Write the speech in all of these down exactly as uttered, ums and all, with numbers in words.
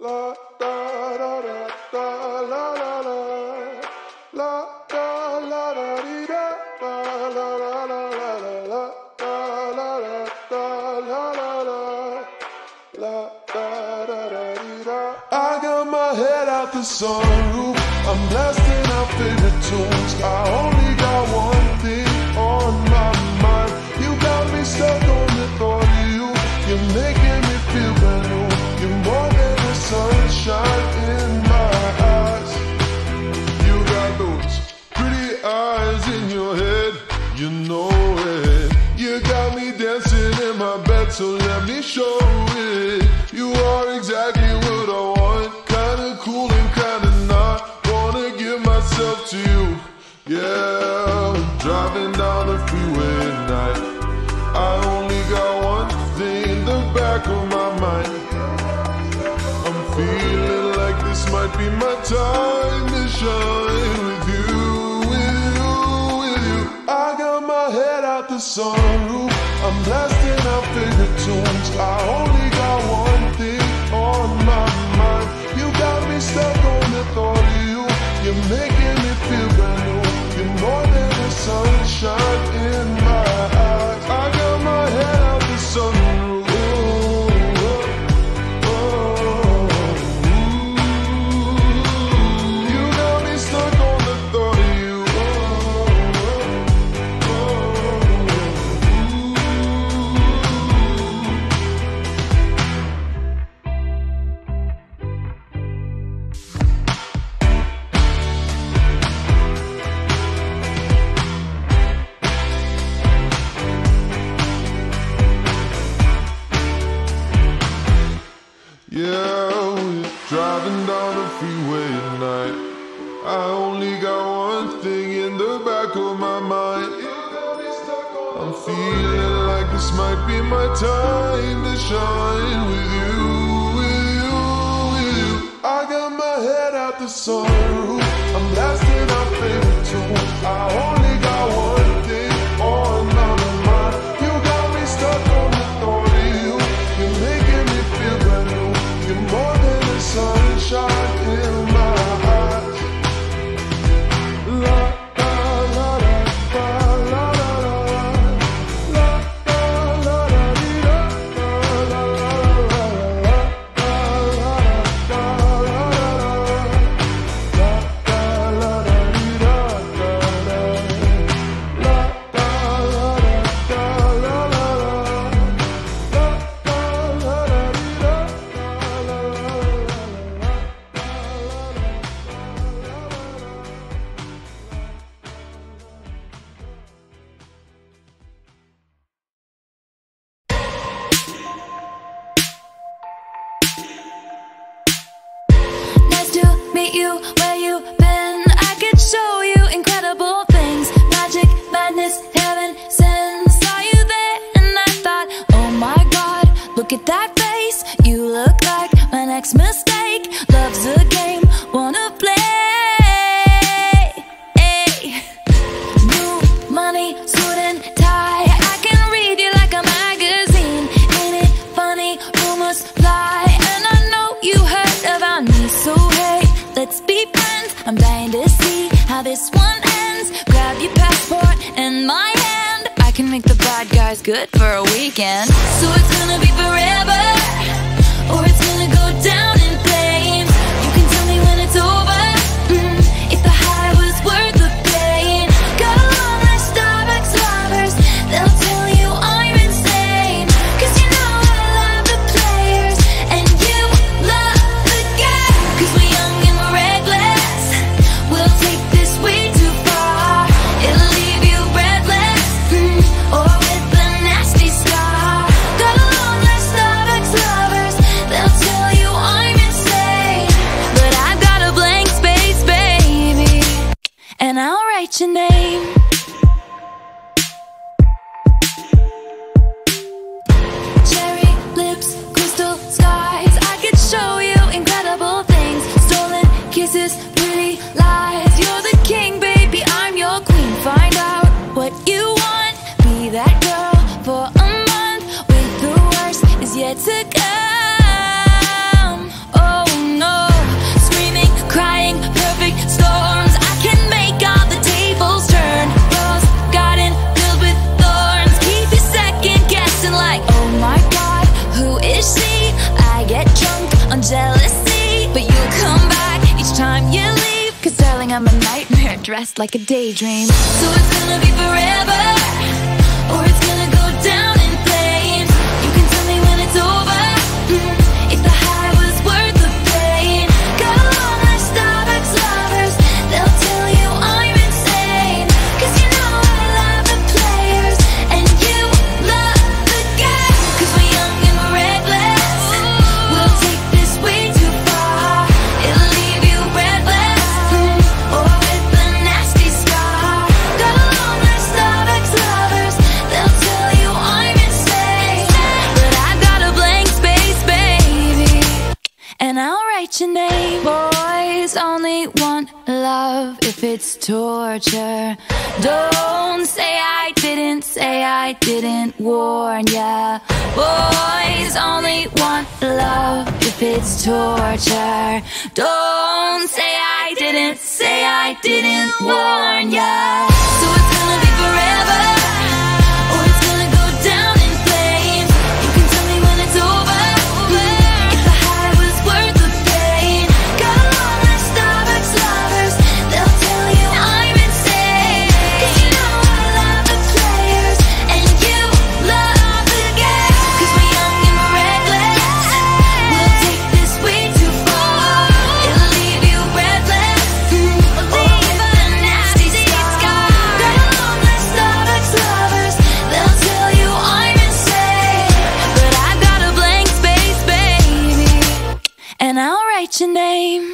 La da da da da la la la la da la da dee da la la la la la la la la la da la la la la da da da dee da. I got my head out the sunroof, I'm blasting out favorite tunes. I only got one thing on my mind. You got me stuck on the thought of you. You're making me feel brand new. You're more than the sunshine in my eyes. You got those pretty eyes in your head, you know it. You got me dancing in my bed, so let me show it. You are exactly what I want, kinda cool and kinda not. Wanna give myself to you, yeah. Driving down the freeway at night, I only got one thing in the back of my mind. I'm feeling like this might be my time to shine with you, with you, with you. I got my head out the sunroof, I'm blasting out favorite tunes. I only got one thing on my mind. You got me stuck on the thought of you. You're making me feel brand new. You're more than the sunshine in my eyes. I got my head out the sunroof. Yeah, we're driving down the freeway at night. I only got one thing in the back of my mind. I'm feeling like this might be my time to shine with you, with you, with you. I got my head out the sunroof, I'm blasting out favorite tunes. I only got one thing on my mind. You got me stuck on the thought of you. You're making me feel brand new. You're more than the sunshine in my eyes. La la la la la la la la la la la dee da la la la la la la la la dee da la la la Nice to meet you, where you been? I could show you incredible things. Magic, madness, heaven, sin. Saw you there and I thought, oh my God, look at that face. You look like my next mistake. Love's a game, wanna play. Hey. New money, suit and tie. I can read you like a magazine. Ain't it funny, rumors fly. And I know you heard about me, so hey, let's be friends. I'm dying to see how this one ends. Grab your passport and my hand. I can make the bad guys good for a weekend. So it's gonna be forever, or it's gonna go down in flames. You can tell me when it's over, mm, if the high was worth the pain. Got a long list of ex-lovers, they'll tell you I'm insane. Cause you know I love the players, and you love the game. Cause we're young and we're reckless, we'll take this way too far. It'll leave you breathless, mm, or with a nasty scar. Got a long list of ex-lovers, they'll tell you I'm insane. But I've got a blank space, baby, and I'll write your name. Cherry lips, crystal skies. I could show you incredible things. Stolen kisses, pretty lies. You're the king, baby, I'm your queen. Find out what you want, be that girl for a month. With the worst is yet to come. Oh dressed like a daydream. So it's gonna be forever, or it's gonna go down in flames. You can tell me when it's over, mm, if the high was worth the pain. Go on like Starbucks lovers, they'll tell you I'm insane. Cause you know I love the players, and you love the game. Cause we're young and we're reckless, we'll take this way too far. It'll leave you breathless, mm, or with a nasty scar. Go on like Starbucks lovers, they'll tell you I'm insane. But I got a blank space, baby, and I'll write your name. Boys only want love if it's torture. Don't say I didn't, say I didn't warn ya. Boys only want love if it's torture. Don't say I didn't, say I didn't warn ya. So it's gonna be forever, or it's gonna go down in flames. You can tell me when it's over, if the high was worth the pain. Go on like Starbucks lovers, they'll tell you I'm insane. Cause you know I love the players, and you love the game. Cause we're young and we're reckless, we'll take this way too far. It'll leave you breathless, mm, or with a nasty scar. Go on like Starbucks lovers, they'll tell you I'm insane. But I got a blank space, baby, and I'll write your name.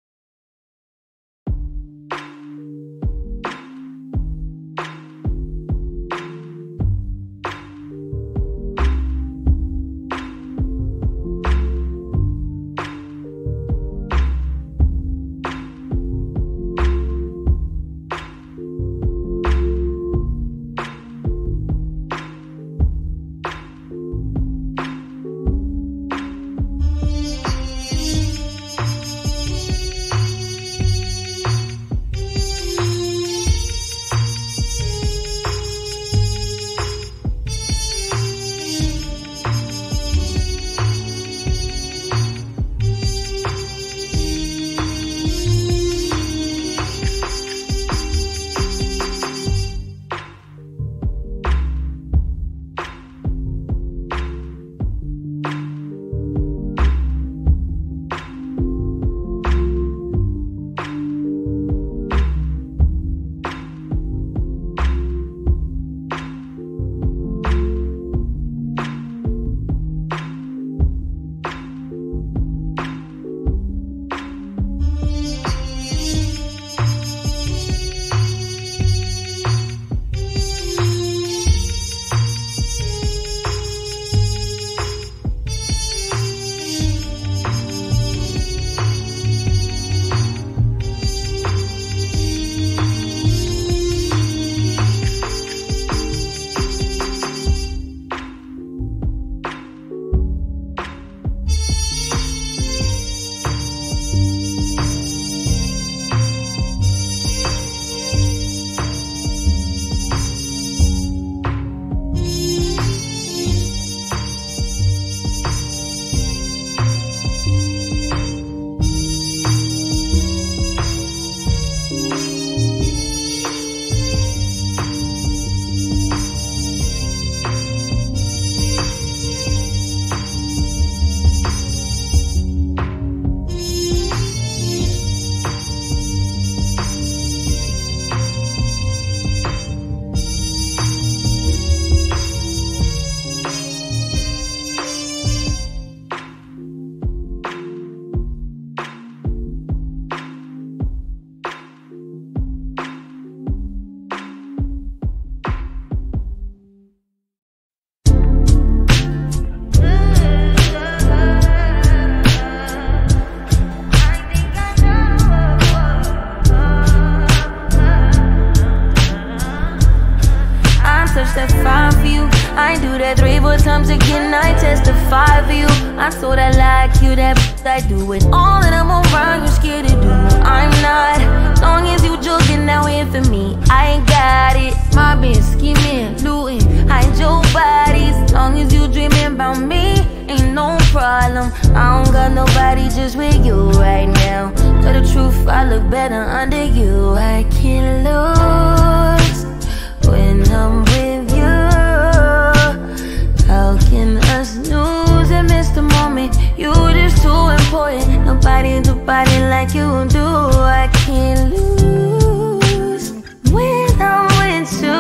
times again I testify for you. I told I like you, that I do it all and I'm around, you scared to do. I'm not, long as you joking now in for me, I ain't got it. My bitch scheming, looting, hide your bodies. Long as you dreaming about me, ain't no problem. I don't got nobody just with you right now. Tell the truth, I look better under you. I can't lose when I'm with you. How can us snooze and miss the moment? You just too important. Nobody do body like you do. I can't lose when I'm with you.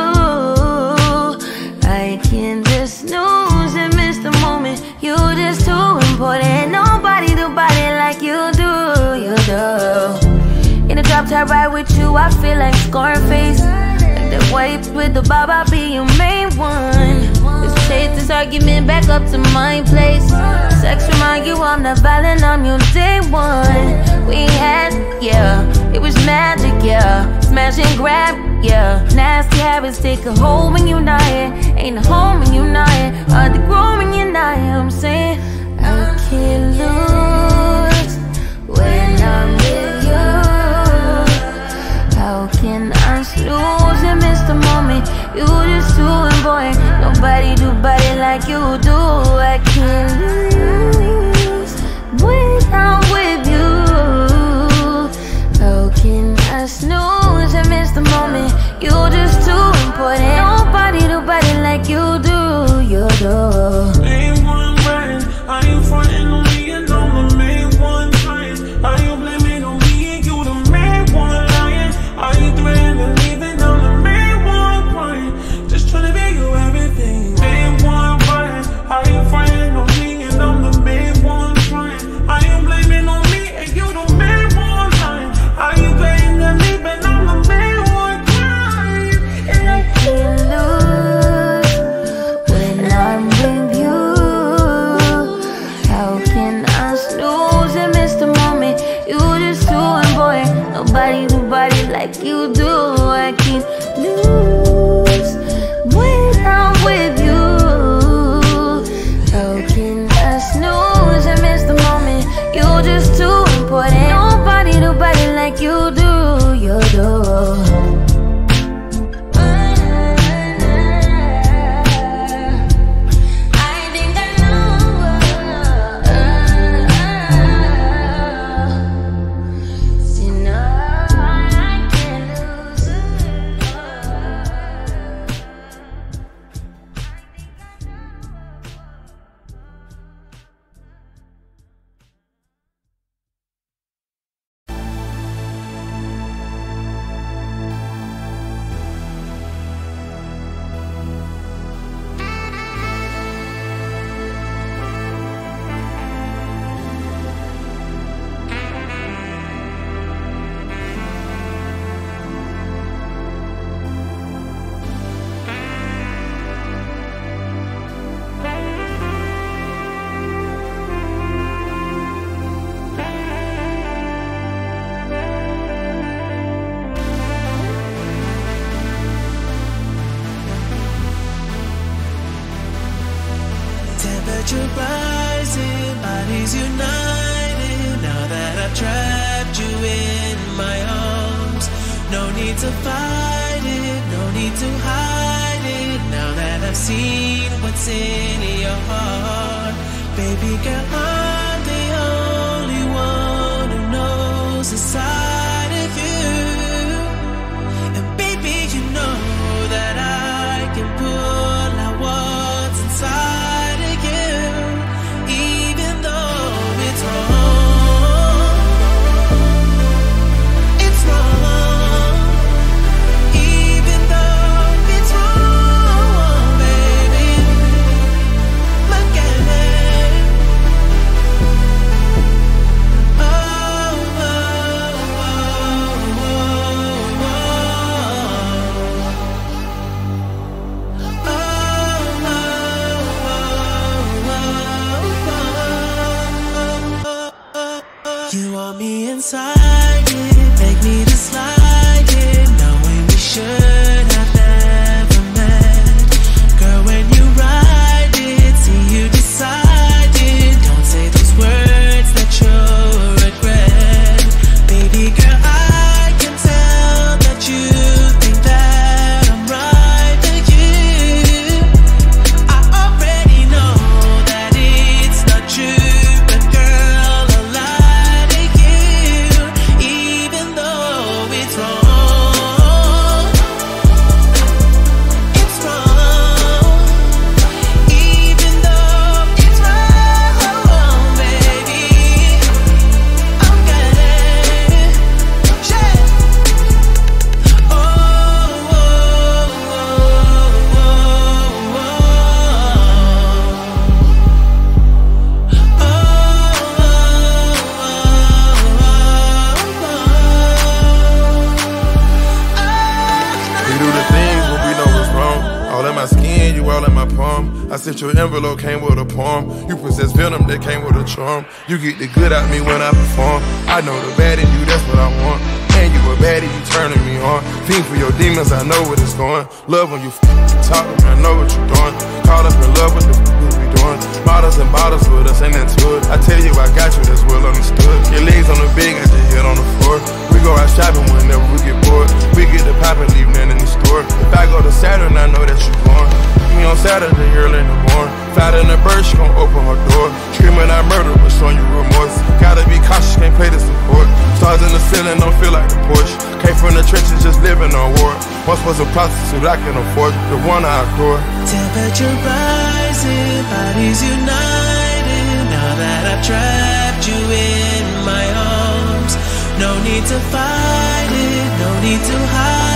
I can't just snooze and miss the moment. You just too important. Nobody do body like you do. You do. In a drop top ride with you, I feel like Scarface. Like that white with the bob, I'll be your main one. Let's take this argument back up to my place. Sex remind you I'm not violent, I'm your day one. We had, yeah, it was magic, yeah. Smash and grab, yeah. Nasty habits take a hold when you're not here. Ain't a home when you're not here. Hard to grow when you're not here. I'm saying I can't lose when I'm with you. How can I snooze and miss the moment? You just too important. Nobody do body like you do. I can't lose when I'm with you. How can I snooze and miss the moment? You just too important. Nobody do body like you do. You do. Main one right, are you frontin' on me and I'm the main one trying? Are you blaming on me and you the main one lying? Are you threatening to leave and I'm the main one crying? Just trying to be you everything. Main one right, are you frontin' on me and I'm the main one trying? Are you blaming on me and you the main one lying? Are you threatening to leave and I'm the main one crying? And I can't lose when I'm with you. How can I snooze and miss the moment? You just too important. Nobody do body like you do. I can't lose when I'm with you. How can I snooze and miss the moment? You just too important. Nobody do body like you do. You do. Temperature rising, bodies united. Now that I've trapped you in my arms, no need to fight it, no need to hide it. Now that I've seen what's in your heart, baby girl, I'm the only one who knows the side of you. And baby, you know that I can pull out what's inside. You want me inside it, make me to slide it, knowing we should have never met. Girl, when you ride it, see you decide it. Don't say those words that you'll regret. Baby girl, I can tell that you think that I'm right for you. I already know that it's not true, but girl, I lie to you. that your envelope came with a poem. You possess venom that came with a charm. You get the good out me when I perform. I know the bad in you, that's what I want. And you a baddie, you turning me on. Fiend for your demons, I know what it's going. Love when you f talking, I know what you're doing. Caught up in love with the f we doing. Bottles and bottles with us, ain't that to it. I tell you I got you, that's well understood. Your legs on the bed, got your head on the floor. We go out shopping whenever we get bored. We get the pop and leave nothing in the store. If I go to Saturn, I know that you born. Me on Saturday, early in the morning. Fat in the bird, she gon' open her door. Screaming I murder, but showing you remorse. Gotta be cautious, can't play the support. Stars in the ceiling, don't feel like the Porsche. Came from the trenches, just living on war. Once was a prostitute, I can afford the one I adore. Temperature rising, bodies united. Now that I've trapped you in my arms, no need to fight it, no need to hide.